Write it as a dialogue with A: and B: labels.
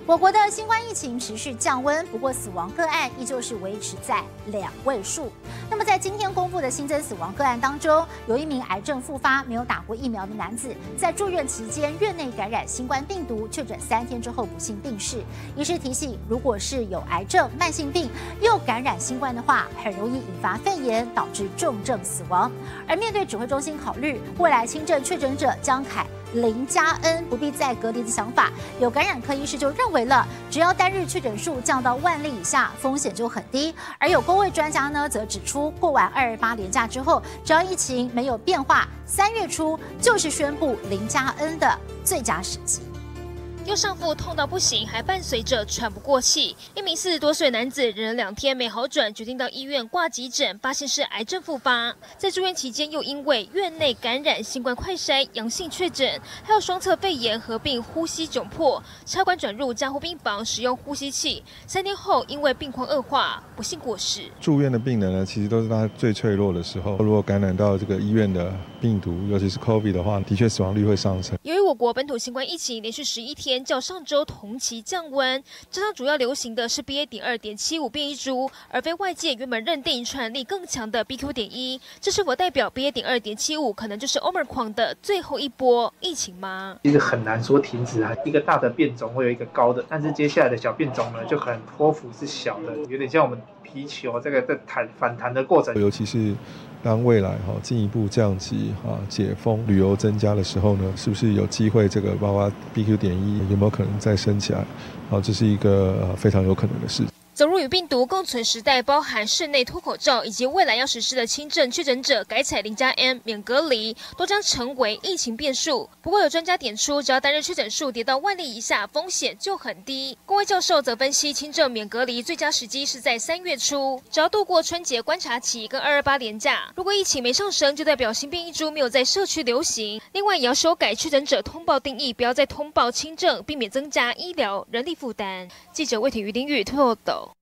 A: 我国的新冠疫情持续降温，不过死亡个案依旧是维持在2位数。那么在今天公布的新增死亡个案当中，有一名癌症复发、没有打过疫苗的男子，在住院期间院内感染新冠病毒，确诊3天之后不幸病逝。医师提醒，如果是有癌症、慢性病又感染新冠的话，很容易引发肺炎，导致重症死亡。而面对指挥中心考虑未来轻症确诊者将凯0+N 不必再隔离的想法，有感染科医师就认为了，只要单日确诊数降到10000例以下，风险就很低。而有公卫专家呢，则指出，过完228连假之后，只要疫情没有变化，3月初就是宣布0+N 的最佳时机。
B: 右上腹痛到不行，还伴随着喘不过气。一名40多岁男子忍了2天没好转，决定到医院挂急诊，发现是癌症复发。在住院期间，又因为院内感染新冠快筛阳性确诊，还有双侧肺炎合并呼吸窘迫，插管转入加护病房使用呼吸器。3天后，因为病况恶化，不幸过世。
C: 住院的病人呢，其实都是他最脆弱的时候。如果感染到这个医院的病毒，尤其是 COVID 的话，的确死亡率会上升。
B: 由于我国本土新冠疫情连续11天。较上周同期降温，加上主要流行的是 BA.2.75 变异株，而非外界原本认定传染力更强的 BQ.1，这是否代表 BA.2.75 可能就是 Omicron 的最后一波疫情吗？
D: 其实很难说停止啊，一个大的变种会有一个高的，但是接下来的小变种呢，就可能波幅是小的，有点像我们皮球这个在反弹的过程，
C: 尤其是当未来进一步降级解封、旅游增加的时候呢，是不是有机会这个包括 BQ.1有没有可能再升起来？这是一个非常有可能的事。
B: 走入与病毒共存时代，包含室内脱口罩以及未来要实施的轻症确诊者改采0+N 免隔离，都将成为疫情变数。不过有专家点出，只要单日确诊数跌到10000例以下，风险就很低。公卫教授则分析，轻症免隔离最佳时机是在3月初，只要度过春节观察期跟228连假，如果疫情没上升，就代表新变异株没有在社区流行。另外也要修改确诊者通报定义，不要再通报轻症，避免增加医疗人力负担。记者魏挺于林宇报道。